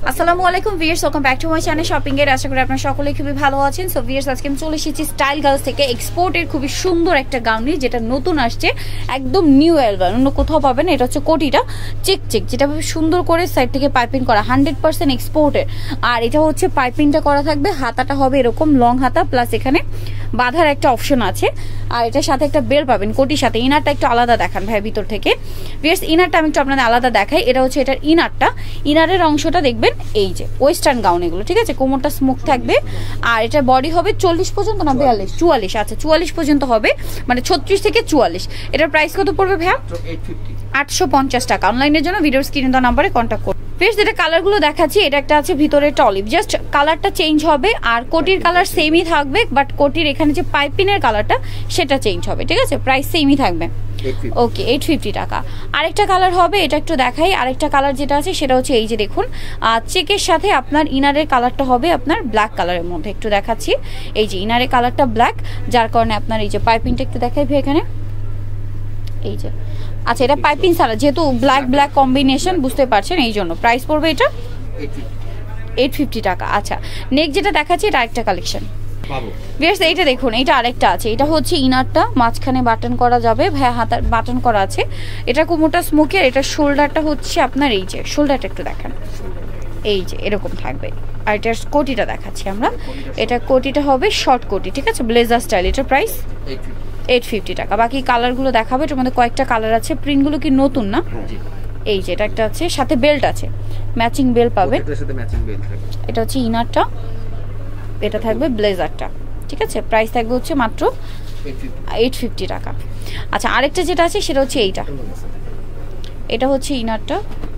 আসসালামু আলাইকুম viewers, welcome back to my channel shopping এর। আশা করি আপনারা সকলেই খুবই ভালো আছেন। সো ভিউয়ার্স, আজকে আমি চলে এসেছি স্টাইল গার্লস থেকে এক্সপোর্টের খুবই সুন্দর একটা গাউন নিয়ে, যেটা নতুন আসছে, একদম নিউ অ্যালবাম, অন্য কোথাও পাবেন। এটা হচ্ছে কোটিটা চেক চেক, যেটা সুন্দর করে সাইড থেকে পাইপিং করা, 100% এক্সপোর্টের। আর এটা হচ্ছে পাইপিংটা করা থাকবে, হাতাটা হবে এরকম লং হাতা, প্লাস এখানে বাঁধার একটা অপশন আছে। আর এটার সাথে একটা বেল পাবেন কোটির সাথে। ইনারটা একটু আলাদা দেখান ভাই ভিতর থেকে। ভিউয়ার্স, ইনারটা আমি একটু আপনাদের আলাদা দেখাই। এটা হচ্ছে এটার ইনারটা, ইনারের অংশটা দেখবেন এই যে ওয়েস্টার্ন গাউন এগুলো, ঠিক আছে। কোমরটা স্মোক থাকবে। আর এটা বডি হবে 40 পর্যন্ত না 42? 44, আচ্ছা 44 পর্যন্ত হবে, মানে 36 থেকে 44। এটার প্রাইস কত পড়বে ভাইয়া? 850 টাকা। অনলাইনের জন্য ভিডিওর স্ক্রিনে দেওয়া নাম্বারে কন্ট্যাক্ট করুন। বেশ, যেটা কালারগুলো দেখাচ্ছি, এটা একটা আছে ভিতরে টলিভ, জাস্ট কালারটা চেঞ্জ হবে। আর কোটির কালার সেমই থাকবে, বাট কোটির এখানে যে পাইপিনের কালারটা সেটা চেঞ্জ হবে, ঠিক আছে। প্রাইস সেমই থাকবে। ওকে, 850 টাকা। আরেকটা কালার হবে, এটা একটু দেখাই। আরেকটা কালার যেটা আছে সেটা হচ্ছে এই যে দেখুন, চেকের সাথে আপনার ইনারের কালারটা হবে আপনার ব্ল্যাক কালারের মধ্যে। একটু দেখাচ্ছি, এই যে ইনারের কালারটা ব্ল্যাক, যার কারণে আপনার এই যে পাইপিংটা একটু দেখাই ভাই এখানে, এই যে। আচ্ছা, এটা পাইপিং ছাড়া, যেহেতু ব্ল্যাক ব্ল্যাক কম্বিনেশন, বুঝতে পারছেন, এই জন্য প্রাইস পড়বে এটা 850 টাকা। আচ্ছা, নেক্সট যেটা দেখাচ্ছি, এটা আরেকটা কালেকশন। বেশ, এইটা দেখুন, এটা আরেকটা আছে। এটা হচ্ছে ইনারটা, মাঝখানে বাটন করা যাবে, ভাইয়া হাতার বাটন করা আছে। এটা কোমরটা স্মোকি, আর এটা শোল্ডারটা হচ্ছে আপনার এই যে, শোল্ডারটা একটু দেখান, এই যে এরকম থাকবে। আর এটার কোটিটা দেখাচ্ছি আমরা। এটা কোটিটা হবে শর্ট কোটি, ঠিক আছে, ব্লেজার স্টাইল। এটার প্রাইস 850 টাকা। বাকি কালারগুলো দেখাবে, এটার মধ্যে কয়েকটা কালার আছে। প্রিন্টগুলো কি নতুন না? এই যে এটা একটা আছে, সাথে বেল্ট আছে, ম্যাচিং বেল্ট পাবে। এটা হচ্ছে ইনারটা, এটা থাকবে ব্লেজারটা, ঠিক আছে। প্রাইস থাকবে হচ্ছে মাত্র 850 টাকা। আচ্ছা, আরেকটা যেটা আছে সেটা হচ্ছে এইটা, এটা হচ্ছে ইনারটা,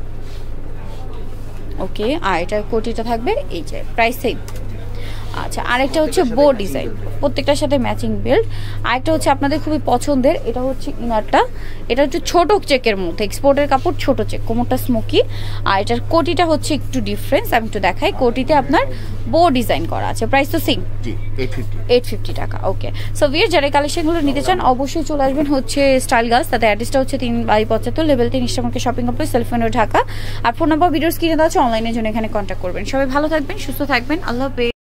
ওকে। আর এটা কোটিটা থাকবে এই যে, প্রাইস সেম। আচ্ছা, আরেকটা হচ্ছে বো ডিজাইন, প্রত্যেকটার সাথে ম্যাচিং বেল্ট। আরেকটা হচ্ছে আপনাদের খুবই পছন্দের, এটা হচ্ছে ইনারটা, এটা হচ্ছে ছোট চেকের মধ্যে, এক্সপোর্টের কাপড়, ছোট চেক, কোমরটা স্মোকি। আর এটার কোটিটা হচ্ছে একটু ডিফারেন্স, আমি একটু দেখাই। কোটিতে আপনার বো ডিজাইন করা আছে। প্রাইস তো সেম, 850 টাকা। ওকে, সো ভিউয়ার, যারা কালেকশনগুলো নিতে চান অবশ্যই চলে আসবেন হচ্ছে স্টাইল গার্লস। তাদের অ্যাড্রেসটা হচ্ছে 3/75 লেভেল 3 ইস্টামার্কেট শপিং কমপ্লেক্স, সেলফোনের ঢাকা। আর ফোন নাম্বার ভিডিওর স্ক্রিনে দেওয়া আছে, অনলাইনের জন্য এখানে কন্ট্যাক্ট করবেন। সবাই ভালো থাকবেন, সুস্থ থাকবেন, আল্লাহ হাফেজ।